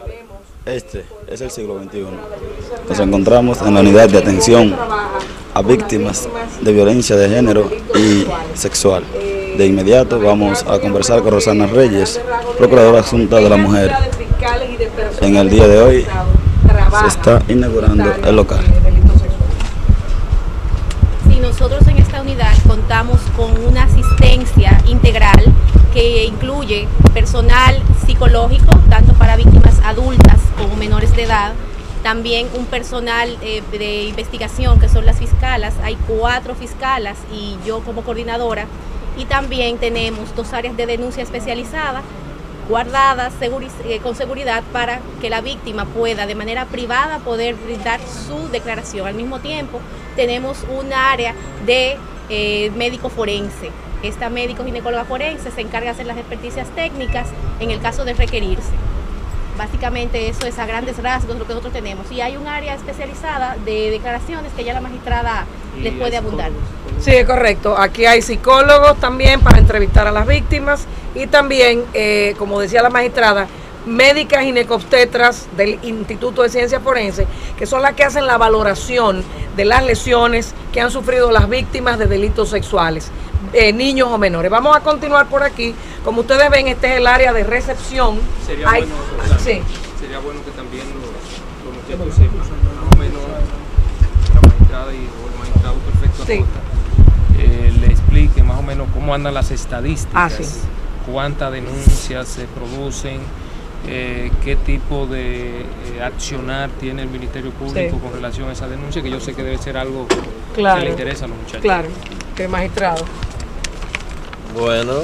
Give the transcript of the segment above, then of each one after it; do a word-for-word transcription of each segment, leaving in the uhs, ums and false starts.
Este es el siglo veintiuno. Nos encontramos en la unidad de atención a víctimas de violencia de género y sexual. De inmediato vamos a conversar con Rosana Reyes, Procuradora Adjunta de la Mujer. En el día de hoy se está inaugurando el local. Sí, nosotros en esta unidad contamos con una asistencia integral que incluye personal psicológico, tanto para víctimas adultas como menores de edad, también un personal eh, de investigación que son las fiscalas, hay cuatro fiscalas y yo como coordinadora, y también tenemos dos áreas de denuncia especializada guardadas seguri eh, con seguridad para que la víctima pueda de manera privada poder brindar su declaración. Al mismo tiempo tenemos un área de eh, médico forense. Esta médico ginecóloga forense se encarga de hacer las experticias técnicas en el caso de requerirse. Básicamente eso es a grandes rasgos lo que nosotros tenemos. Y hay un área especializada de declaraciones que ya la magistrada les puede abundar. Sí, es correcto. Aquí hay psicólogos también para entrevistar a las víctimas y también, eh, como decía la magistrada, médicas ginecobstetras del Instituto de Ciencia Forense, que son las que hacen la valoración de las lesiones que han sufrido las víctimas de delitos sexuales, eh, niños o menores. Vamos a continuar por aquí. Como ustedes ven, este es el área de recepción. Sería, hay, bueno, Rosana, sí. sería bueno que también los, los muchachos sepan más o menos la magistrada y o el magistrado perfecto sí. eh, le explique más o menos cómo andan las estadísticas, ah, sí. cuántas denuncias se producen, eh, qué tipo de eh, accionar tiene el Ministerio Público sí. con relación a esa denuncia, que yo sé que debe ser algo claro. que le interesa a los muchachos. Claro, que magistrado. Bueno,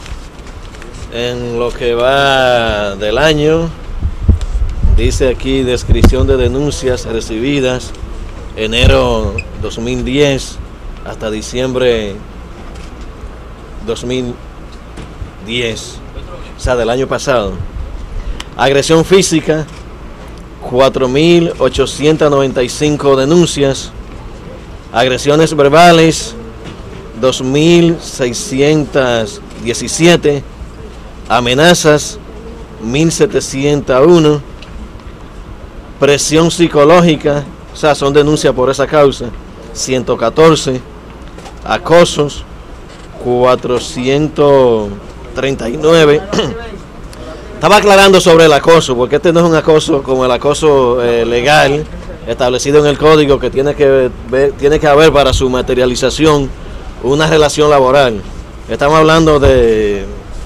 en lo que va del año, dice aquí descripción de denuncias recibidas enero dos mil diez hasta diciembre dos mil diez, o sea, del año pasado. Agresión física, cuatro mil ochocientas noventa y cinco denuncias. Agresiones verbales, dos mil seiscientas diecisiete. Amenazas, mil setecientos uno. Presión psicológica, o sea, son denuncias por esa causa, ciento catorce. Acosos, cuatrocientos treinta y nueve. Estaba aclarando sobre el acoso, porque este no es un acoso como el acoso eh, legal establecido en el código, que tiene que ver, tiene que haber para su materialización una relación laboral. Estamos hablando de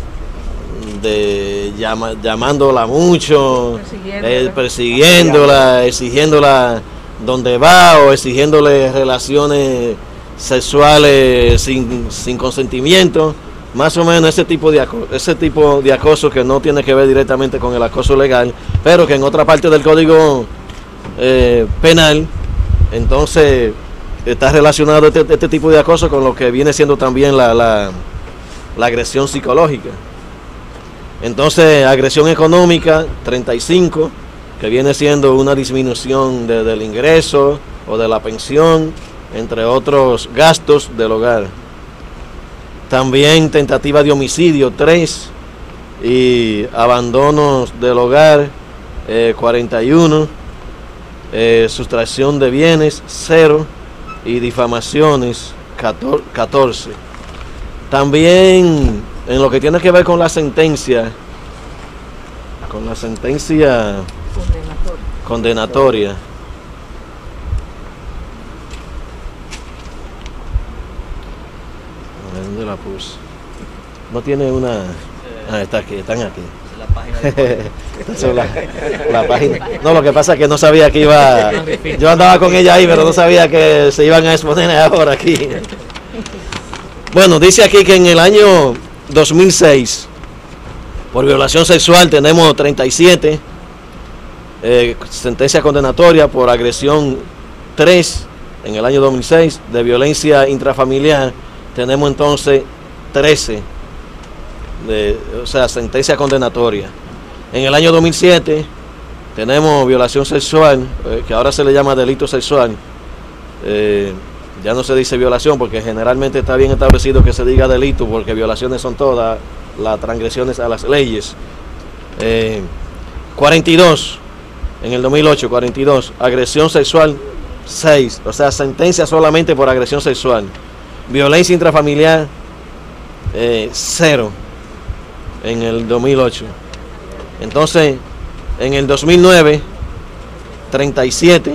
de llama, llamándola mucho, persiguiéndola, eh, persiguiéndola, exigiéndola donde va, o exigiéndole relaciones sexuales sin, sin consentimiento. Más o menos ese tipo de acoso, ese tipo de acoso que no tiene que ver directamente con el acoso legal, pero que en otra parte del código eh, penal, entonces está relacionado este, este tipo de acoso con lo que viene siendo también la, la, la agresión psicológica. Entonces, agresión económica, treinta y cinco, que viene siendo una disminución de, del ingreso o de la pensión, entre otros gastos del hogar. También tentativa de homicidio, tres, y abandonos del hogar, eh, cuarenta y uno, eh, sustracción de bienes, cero, y difamaciones, catorce. También en lo que tiene que ver con la sentencia, con la sentencia condenatoria, condenatoria ¿dónde la puse? No tiene una... Ah, está aquí, están aquí. La página. la, la página. No, lo que pasa es que no sabía que iba... Yo andaba con ella ahí, pero no sabía que se iban a exponer ahora aquí. Bueno, dice aquí que en el año dos mil seis, por violación sexual tenemos treinta y siete, eh, sentencia condenatoria por agresión tres en el año dos mil seis, de violencia intrafamiliar tenemos entonces trece, de, o sea, sentencia condenatoria. En el año dos mil siete tenemos violación sexual, eh, que ahora se le llama delito sexual, eh, ya no se dice violación porque generalmente está bien establecido que se diga delito, porque violaciones son todas las transgresiones a las leyes. Eh, cuarenta y dos, en el dos mil ocho, cuarenta y dos, agresión sexual, seis, o sea, sentencia solamente por agresión sexual. Violencia intrafamiliar, eh, cero, en el dos mil ocho. Entonces, en el dos mil nueve, treinta y siete,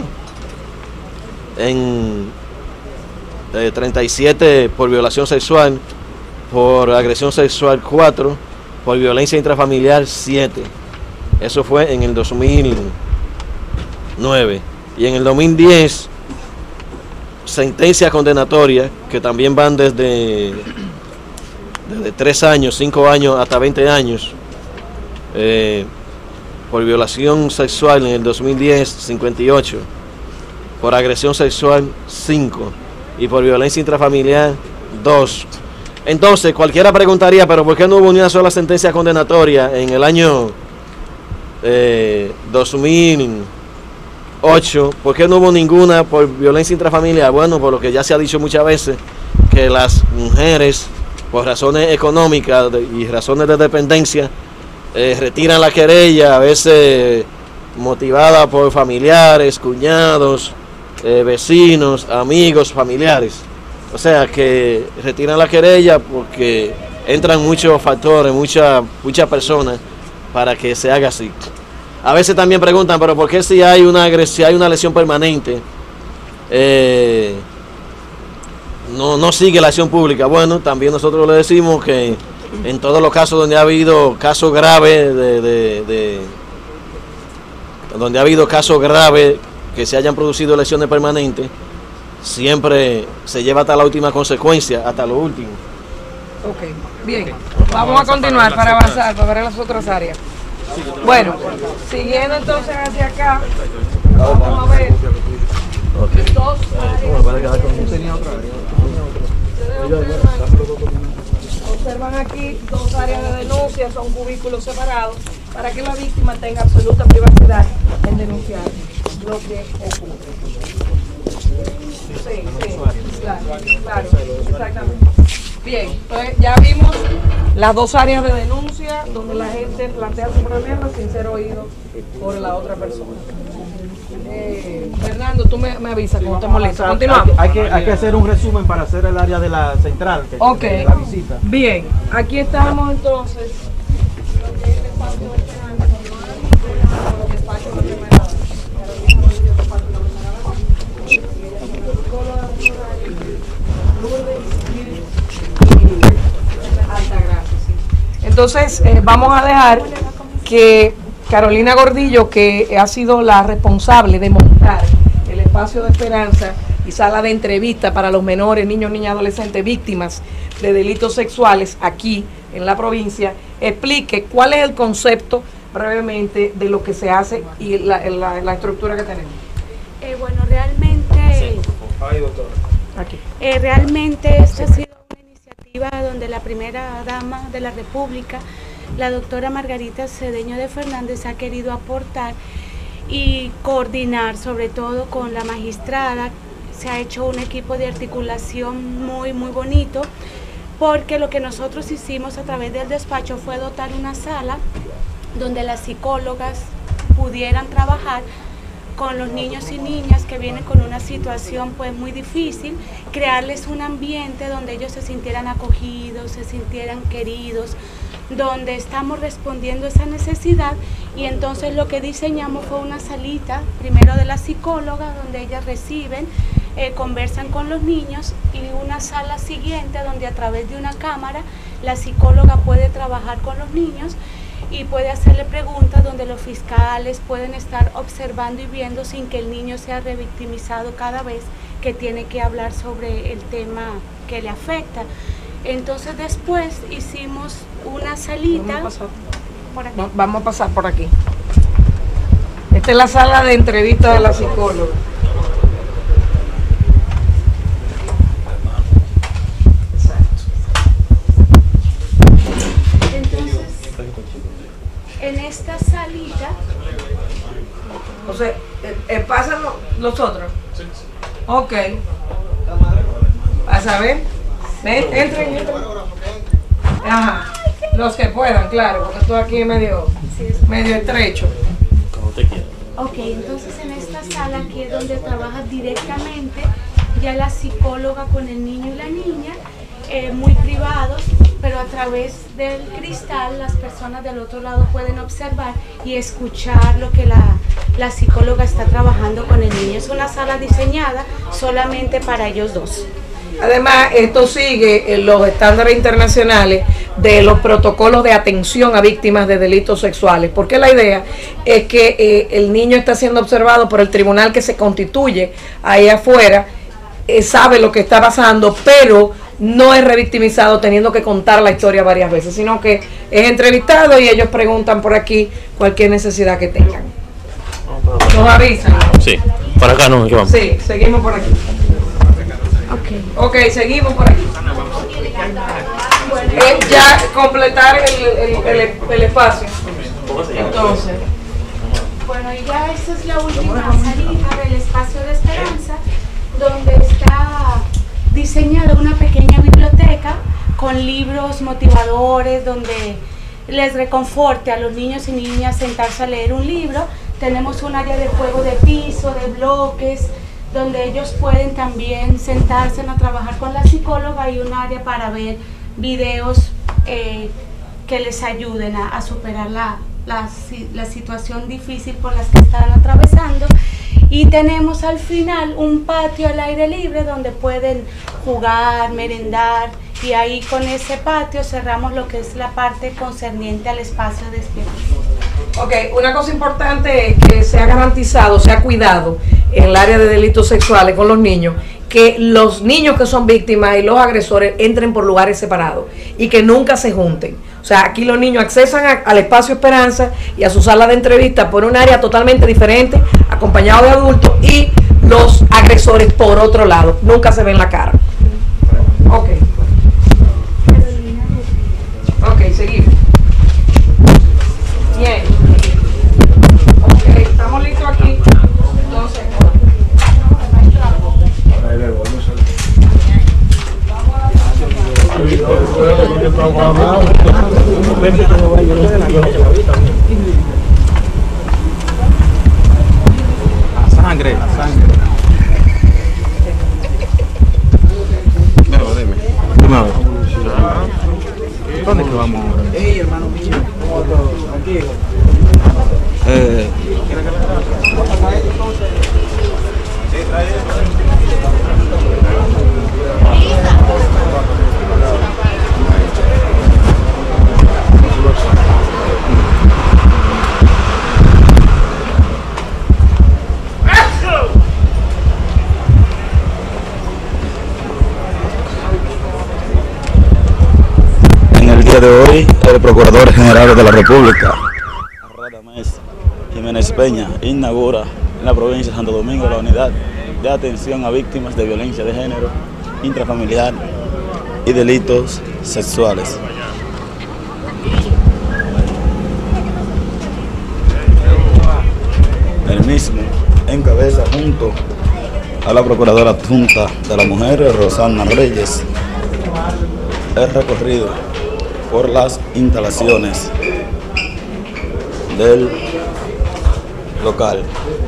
en eh, treinta y siete por violación sexual, por agresión sexual cuatro, por violencia intrafamiliar siete. Eso fue en el dos mil nueve. Y en el dos mil diez, sentencias condenatorias que también van desde, desde tres años, cinco años hasta veinte años. Eh, por violación sexual en el dos mil diez, cincuenta y ocho. Por agresión sexual, cinco. Y por violencia intrafamiliar, dos. Entonces, cualquiera preguntaría, pero ¿por qué no hubo ni una sola sentencia condenatoria en el año eh, dos mil ocho? ¿Por qué no hubo ninguna por violencia intrafamiliar? Bueno, por lo que ya se ha dicho muchas veces, que las mujeres, por razones económicas y razones de dependencia, eh, retiran la querella, a veces motivada por familiares, cuñados, eh, vecinos, amigos, familiares. O sea, que retiran la querella porque entran muchos factores, muchas muchas personas para que se haga así. A veces también preguntan, pero ¿por qué si hay una, si hay una lesión permanente, eh, no, no sigue la acción pública? Bueno, también nosotros le decimos que en todos los casos donde ha habido casos graves, de, de, de, donde ha habido casos graves que se hayan producido lesiones permanentes, siempre se lleva hasta la última consecuencia, hasta lo último. Ok, bien. Vamos a continuar para avanzar, para ver las otras áreas. Bueno, siguiendo entonces hacia acá, vamos a ver dos áreas. Observan aquí dos áreas de denuncia, son cubículos separados, para que la víctima tenga absoluta privacidad en denunciar lo que ocurre. Sí, sí, claro, claro, exactamente. Bien, entonces ya vimos las dos áreas de denuncia donde la gente plantea su problema sin ser oído por la otra persona. Eh, Fernando, tú me, me avisas cuando te molesta. Continuamos. Hay que, hay que hacer un resumen para hacer el área de la central, que ok, de la visita. Bien, aquí estamos entonces. Entonces, eh, vamos a dejar que Carolina Gordillo, que ha sido la responsable de montar el espacio de esperanza y sala de entrevista para los menores, niños, niñas, adolescentes, víctimas de delitos sexuales aquí en la provincia, explique cuál es el concepto brevemente de lo que se hace y la, la, la estructura que tenemos. Eh, bueno, realmente, Sí. Ay, doctora. Aquí. eh, realmente esta ha sido una iniciativa donde la primera dama de la República, la doctora Margarita Cedeño de Fernández, ha querido aportar y coordinar, sobre todo con la magistrada. Se ha hecho un equipo de articulación muy, muy bonito, porque lo que nosotros hicimos a través del despacho fue dotar una sala donde las psicólogas pudieran trabajar con los niños y niñas que vienen con una situación pues muy difícil, crearles un ambiente donde ellos se sintieran acogidos, se sintieran queridos, donde estamos respondiendo a esa necesidad. Y entonces lo que diseñamos fue una salita, primero de la psicóloga, donde ellas reciben, eh, conversan con los niños, y una sala siguiente donde a través de una cámara la psicóloga puede trabajar con los niños y puede hacerle preguntas donde los fiscales pueden estar observando y viendo sin que el niño sea revictimizado cada vez que tiene que hablar sobre el tema que le afecta. Entonces después hicimos una salita. Vamos a pasar por aquí. Vamos a pasar por aquí. Esta es la sala de entrevista de la psicóloga. En esta salita, O sea, eh, eh, pasan lo- los otros. Ok. Vas a ver. Ven, entren, entren. Ajá. Los que puedan, claro, porque esto aquí es medio, medio estrecho. Ok, entonces en esta sala aquí es donde trabaja directamente ya la psicóloga con el niño y la niña, eh, muy privados, pero a través del cristal las personas del otro lado pueden observar y escuchar lo que la, la psicóloga está trabajando con el niño. Es una sala diseñada solamente para ellos dos. Además, esto sigue en los estándares internacionales de los protocolos de atención a víctimas de delitos sexuales, porque la idea es que eh, el niño está siendo observado por el tribunal que se constituye ahí afuera, eh, sabe lo que está pasando, pero no es revictimizado teniendo que contar la historia varias veces, sino que es entrevistado y ellos preguntan por aquí cualquier necesidad que tengan. ¿Nos avisan? Sí, para acá no, ¿qué vamos? Sí, seguimos por aquí. Ok, ok, seguimos por aquí. Eh, ya completar el, el, el, el espacio. Entonces. Bueno, y ya esta es la última salida del espacio de esperanza, donde está diseñada una pequeña biblioteca con libros motivadores, donde les reconforte a los niños y niñas sentarse a leer un libro. Tenemos un área de juego de piso, de bloques, donde ellos pueden también sentarse a trabajar con la psicóloga, y un área para ver videos eh, que les ayuden a, a superar la, la, la situación difícil por las que están atravesando. Y tenemos al final un patio al aire libre donde pueden jugar, merendar, y ahí con ese patio cerramos lo que es la parte concerniente al espacio de esperanza. Ok, una cosa importante es que se ha garantizado, se ha cuidado en el área de delitos sexuales con los niños, que los niños que son víctimas y los agresores entren por lugares separados y que nunca se junten. O sea, aquí los niños accesan a, al espacio Esperanza y a su sala de entrevista por un área totalmente diferente, acompañados de adultos, y los agresores por otro lado. Nunca se ven la cara. Ok. Ok, seguimos. Bien. Ok, estamos listos aquí. Entonces. A sangre, a sangre. Dime, dime. Dime a ver. ¿Dónde es que vamos? Ey, hermano mío. Tranquilo. Eh. En el día de hoy, el Procurador General de la República, Radamés Jiménez Peña, inaugura en la provincia de Santo Domingo la unidad de atención a víctimas de violencia de género, intrafamiliar y delitos sexuales. El mismo encabeza junto a la Procuradora Adjunta de la Mujer, Rosana Reyes, el recorrido por las instalaciones del local.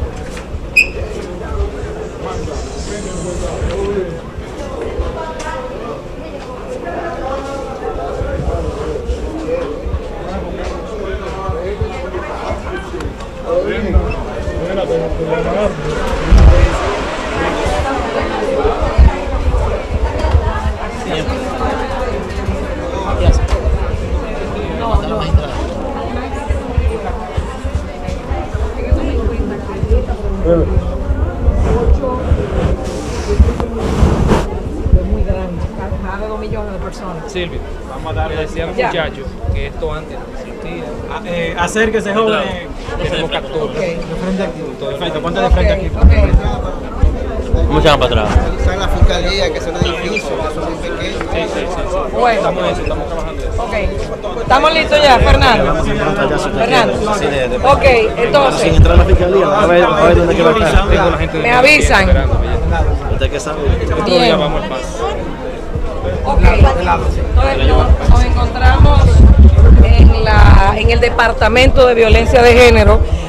Muy grande, más de dos millones de personas. Silvia, vamos a darle, decía al muchacho que esto antes no existía. Ah, eh, acérquese, joven. Tenemos catorce. Okay. De frente aquí. Perfecto, ponte de frente aquí. Okay. ¿Cómo se van para atrás? Están la fiscalía, que son edificios, que son muy pequeños. Sí, sí, sí, sí. Bueno. Estamos en eso, estamos trabajando en eso. Ok, estamos listos ya, Fernando. Fernando. Ok, Sin entonces, entrar a la fiscalía, a ver, a ver dónde queda estar. Tengo la gente de Me la avisan. esperándome ya. ¿Usted qué sabe? Otro Bien. día vamos al paso. ok, entonces nos, nos encontramos en, la, en el Departamento de Violencia de Género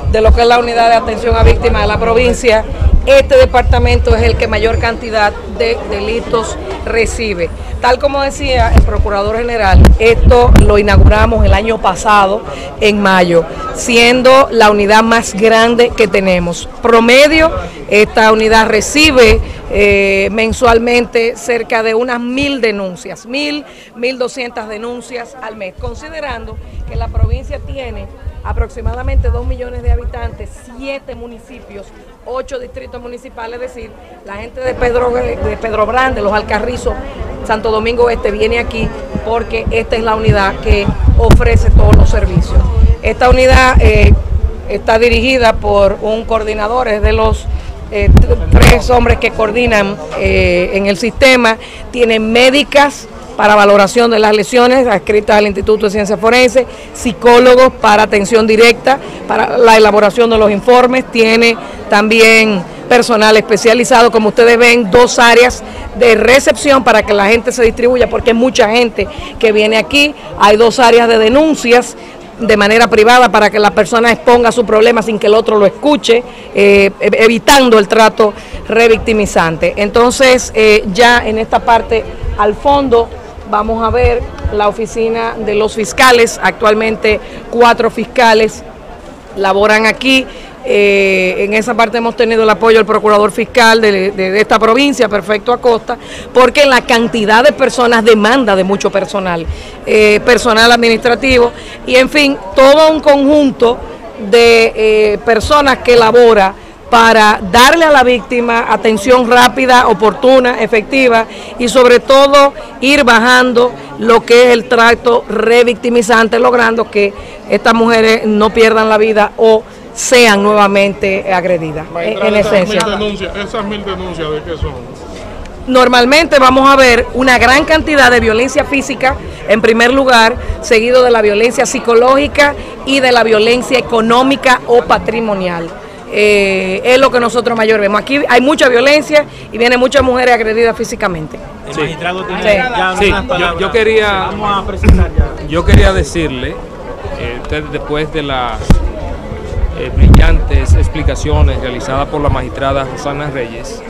de lo que es la unidad de atención a víctimas de la provincia, este departamento es el que mayor cantidad de delitos recibe. Tal como decía el Procurador General, esto lo inauguramos el año pasado, en mayo, siendo la unidad más grande que tenemos. Promedio, esta unidad recibe eh, mensualmente cerca de unas mil denuncias, mil, mil doscientas denuncias al mes, considerando que la provincia tiene aproximadamente dos millones de habitantes, siete municipios, ocho distritos municipales, es decir, la gente de Pedro, de Pedro Brán, de Los Alcarrizos, Santo Domingo Este viene aquí porque esta es la unidad que ofrece todos los servicios. Esta unidad eh, está dirigida por un coordinador, es de los eh, tres hombres que coordinan eh, en el sistema, tienen médicas para valoración de las lesiones adscritas al Instituto de Ciencias Forenses, psicólogos para atención directa, para la elaboración de los informes, tiene también personal especializado, como ustedes ven, dos áreas de recepción para que la gente se distribuya, porque hay mucha gente que viene aquí, hay dos áreas de denuncias de manera privada para que la persona exponga su problema sin que el otro lo escuche, eh, evitando el trato revictimizante. Entonces, eh, ya en esta parte al fondo, vamos a ver la oficina de los fiscales. Actualmente cuatro fiscales laboran aquí. Eh, en esa parte hemos tenido el apoyo del procurador fiscal de, de, de esta provincia, Perfecto Acosta, porque la cantidad de personas demanda de mucho personal, eh, personal administrativo y en fin, todo un conjunto de eh, personas que labora para darle a la víctima atención rápida, oportuna, efectiva y sobre todo ir bajando lo que es el trato revictimizante, logrando que estas mujeres no pierdan la vida o sean nuevamente agredidas. En, en esencia. Mil denuncias, ¿esas mil denuncias de qué son? Normalmente vamos a ver una gran cantidad de violencia física en primer lugar, seguido de la violencia psicológica y de la violencia económica o patrimonial. Eh, es lo que nosotros mayor vemos. Aquí hay mucha violencia y vienen muchas mujeres agredidas físicamente. Sí. El magistrado tiene sí. ya sí. yo, yo quería Vamos a precisar ya. Yo quería decirle, eh, usted después de las eh, brillantes explicaciones realizadas por la magistrada Rosana Reyes,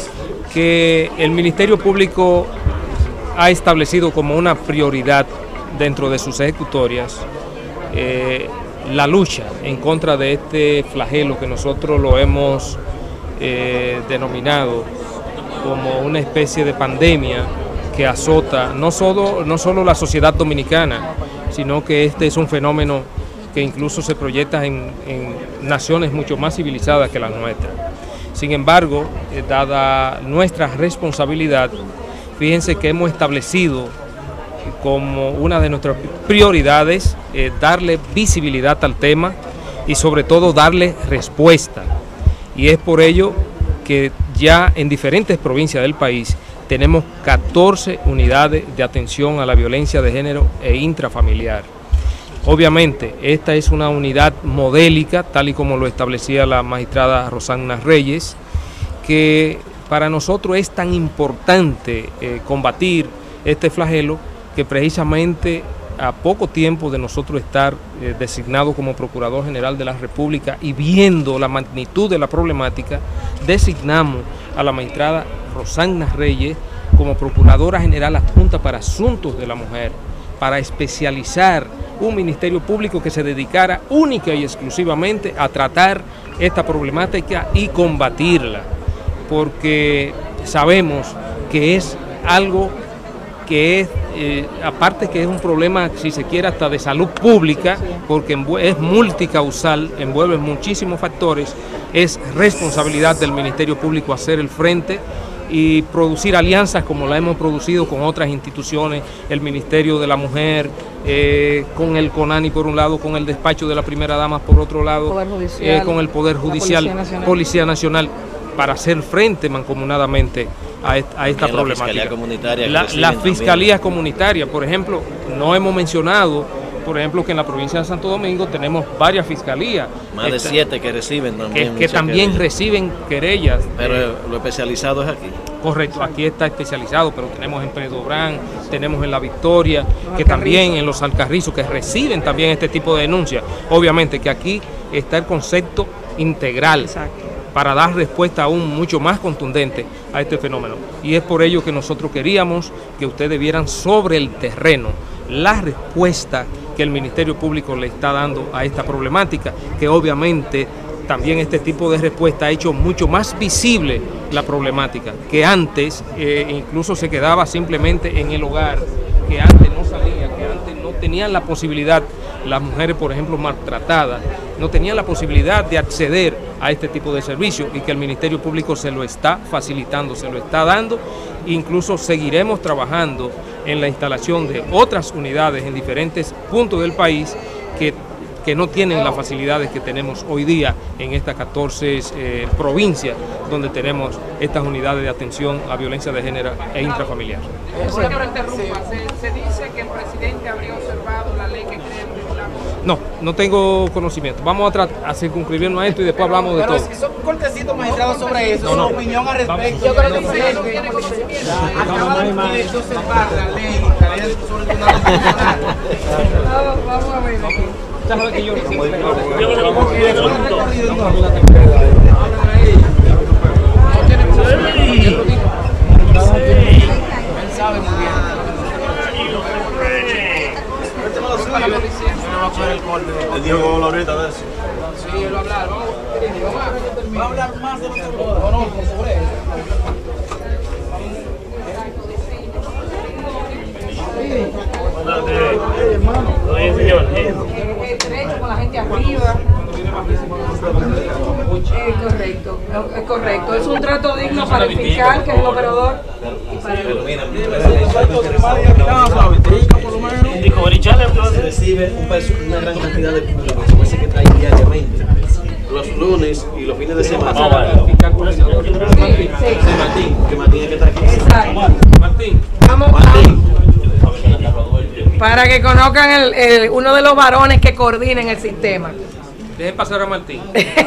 que el Ministerio Público ha establecido como una prioridad dentro de sus ejecutorias eh, la lucha en contra de este flagelo que nosotros lo hemos eh, denominado como una especie de pandemia que azota no solo, no solo la sociedad dominicana, sino que este es un fenómeno que incluso se proyecta en, en naciones mucho más civilizadas que la nuestra. Sin embargo, eh, dada nuestra responsabilidad, fíjense que hemos establecido como una de nuestras prioridades eh, darle visibilidad al tema y sobre todo darle respuesta. Y es por ello que ya en diferentes provincias del país tenemos catorce unidades de atención a la violencia de género e intrafamiliar. Obviamente, esta es una unidad modélica, tal y como lo establecía la magistrada Rosana Reyes, que para nosotros es tan importante eh, combatir este flagelo que precisamente a poco tiempo de nosotros estar eh, designado como Procurador General de la República y viendo la magnitud de la problemática, designamos a la magistrada Rosana Reyes como Procuradora General Adjunta para Asuntos de la Mujer, para especializar un Ministerio Público que se dedicara única y exclusivamente a tratar esta problemática y combatirla, porque sabemos que es algo que es, eh, aparte que es un problema, si se quiere, hasta de salud pública, porque es multicausal, envuelve muchísimos factores, es responsabilidad del Ministerio Público hacer el frente y producir alianzas como la hemos producido con otras instituciones, el Ministerio de la Mujer, eh, con el CONANI por un lado, con el despacho de la primera dama por otro lado, eh, con el Poder Judicial, Policía Nacional. Policía Nacional, para hacer frente mancomunadamente a esta, a esta problemática. La Fiscalía Comunitaria, la, la Fiscalía Comunitaria, por ejemplo, no hemos mencionado por ejemplo, que en la provincia de Santo Domingo tenemos varias fiscalías. Más de Esta, siete que reciben también. Que, que también querellas. reciben querellas. Pero eh, lo especializado es aquí. Correcto, aquí está especializado, pero tenemos en Predobrán, tenemos en La Victoria, que también en los Alcarrizos, que reciben también este tipo de denuncias. Obviamente que aquí está el concepto integral. Exacto. Para dar respuesta aún mucho más contundente a este fenómeno. Y es por ello que nosotros queríamos que ustedes vieran sobre el terreno la respuesta que el Ministerio Público le está dando a esta problemática, que obviamente también este tipo de respuesta ha hecho mucho más visible la problemática, que antes eh, incluso se quedaba simplemente en el hogar, que antes no salía, que antes no tenían la posibilidad, las mujeres por ejemplo maltratadas, no tenían la posibilidad de acceder a este tipo de servicios y que el Ministerio Público se lo está facilitando, se lo está dando. Incluso seguiremos trabajando en la instalación de otras unidades en diferentes puntos del país que, que no tienen las facilidades que tenemos hoy día en estas catorce eh, provincias donde tenemos estas unidades de atención a violencia de género e intrafamiliar. Señor, interrumpa, se, se dice que el presidente habría observado la ley que crea el tribunal. No, no tengo conocimiento. Vamos a, a circunscribirnos a esto y después hablamos de Pero todo. Si son cortecitos magistrados sobre eso, no, no. su opinión al respecto. Yo creo que usted no tiene conocimiento. Acaba de observar la ley, la ley sobre el tribunal constitucional. Vamos a ver aquí. ¿Sabes que yo Él sabe muy bien. El Diego habla ahorita de eso. Sí, él va a hablar. Vamos a hablar más de lo que conozco sobre eso. Derecho con la gente arriba. Es correcto, es correcto. Es un trato digno para el fiscal, que es el operador. Y para el... Se recibe un peso, una gran cantidad de público, como ese que trae diariamente. Los lunes y los fines de semana. Sí, sí. Martín, que Martín es que está aquí. Exacto. Martín. Vamos, Martín. para que conozcan el, el, uno de los varones que coordinan el sistema. Dejen pasar a Martín.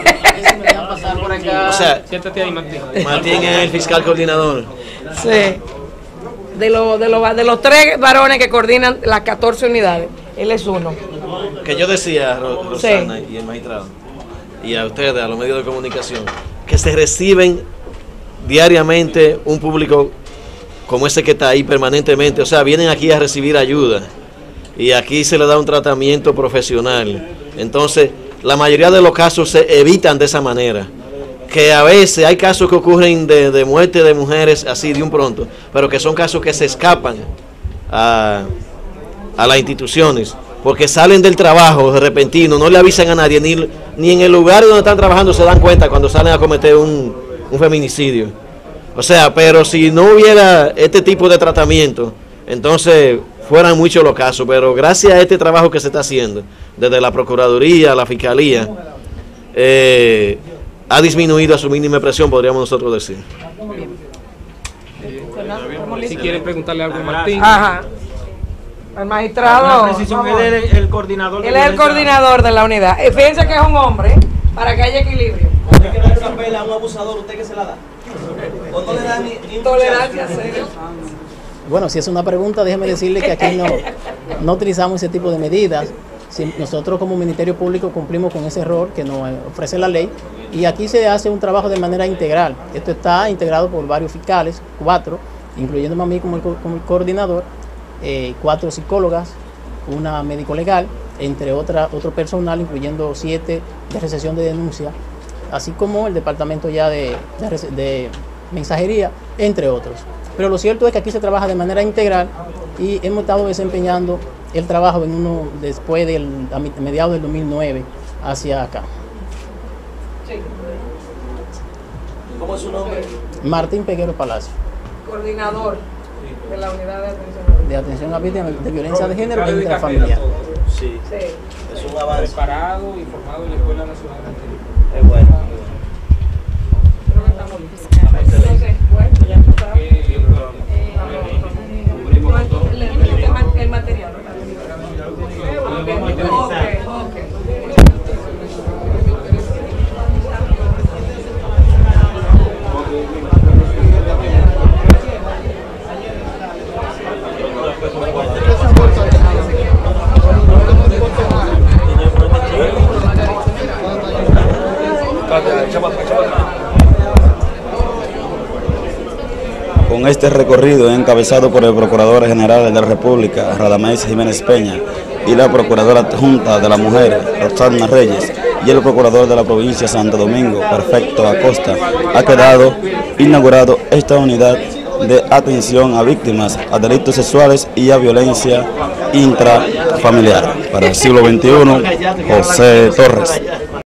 O sea, siéntate ahí, Martín. Martín es el fiscal coordinador. Sí. De, lo, de, lo, de los tres varones que coordinan las catorce unidades, él es uno. Que yo decía, Rosana sí. y el magistrado, y a ustedes, a los medios de comunicación, que se reciben diariamente un público como ese que está ahí permanentemente. O sea, vienen aquí a recibir ayuda y aquí se le da un tratamiento profesional. Entonces, la mayoría de los casos se evitan de esa manera. Que a veces hay casos que ocurren de, de muerte de mujeres así de un pronto, pero que son casos que se escapan a, a las instituciones, porque salen del trabajo de repentino, no le avisan a nadie, ni, ni en el lugar donde están trabajando se dan cuenta cuando salen a cometer un, un feminicidio. O sea, pero si no hubiera este tipo de tratamiento, entonces fueran muchos los casos, pero gracias a este trabajo que se está haciendo, desde la Procuraduría, la Fiscalía, eh, ha disminuido a su mínima expresión, podríamos nosotros decir. Si quieren preguntarle algo a Martín. Ajá. El magistrado. Precisión, él es el, el coordinador. Él es el coordinador de la unidad. Eh, fíjense que es un hombre para que haya equilibrio. ¿Usted que le desapela a un abusador, usted que se la da? ¿O no le da ni, ni tolerancia cero? Bueno, si es una pregunta, déjeme decirle que aquí no, no utilizamos ese tipo de medidas. Si nosotros como Ministerio Público cumplimos con ese error que nos ofrece la ley y aquí se hace un trabajo de manera integral. Esto está integrado por varios fiscales, cuatro, incluyéndome a mí como el, como el coordinador, eh, cuatro psicólogas, una médico legal, entre otra, otro personal, incluyendo siete de recepción de denuncia, así como el departamento ya de, de, de mensajería, entre otros. Pero lo cierto es que aquí se trabaja de manera integral y hemos estado desempeñando el trabajo en uno después del a mediados del dos mil nueve hacia acá. Sí. ¿Cómo es su nombre? Martín Peguero Palacio. Coordinador de la unidad de atención. De atención a víctimas de violencia de género e intrafamiliar. Sí. Sí. Es un avance. Preparado y formado en la Escuela Nacional de Anterior. Es bueno. Creo que estamos listos. Entonces, bueno, ya está. El material. Con este recorrido encabezado por el Procurador General de la República, Radamés Jiménez Peña, y la Procuradora Adjunta de la Mujer, Rosana Reyes, y el Procurador de la Provincia de Santo Domingo, Perfecto Acosta, ha quedado inaugurado esta unidad de atención a víctimas a delitos sexuales y a violencia intrafamiliar. Para el siglo veintiuno, José Torres.